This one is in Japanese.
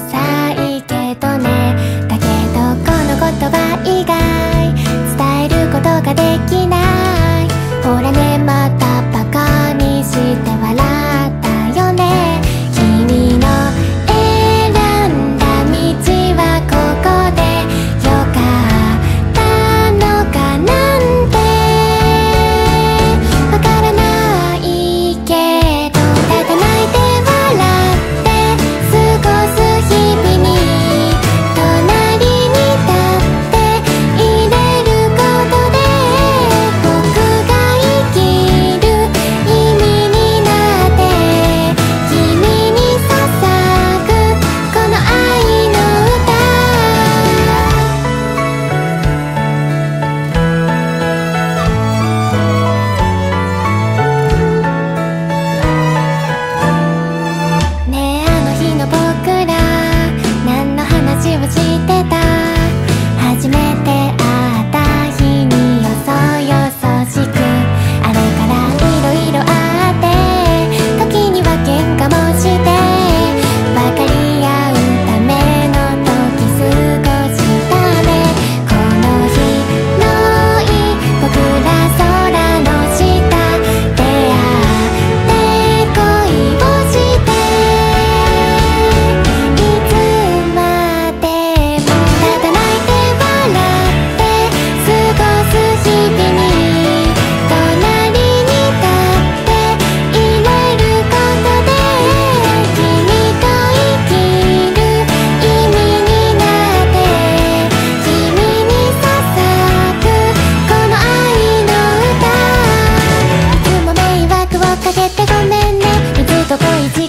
いけどね。だけどこの言葉以外伝えることができない。ほらね、またバカにして笑ったよね。君の選んだ道はここでよかったのかなんてわからないけど、ただ泣いて笑って過ごす日々に隣に立っていれることで、僕が生きる意味になって君に捧ぐこの愛の歌。ねえ、あの日の僕ら何の話をしてた？初めて会った日によそよそしく、あれからいろいろあって時には喧嘩もして分かり合うための時過ごしたね。この日のい僕ら空の下出会って恋をしていつまでもただ泣いて笑って過ごす日々に隣に立っていれることで、君と生きる意味になって君に捧ぐこの愛の歌。いつも迷惑をかけてごめんね。水と恋時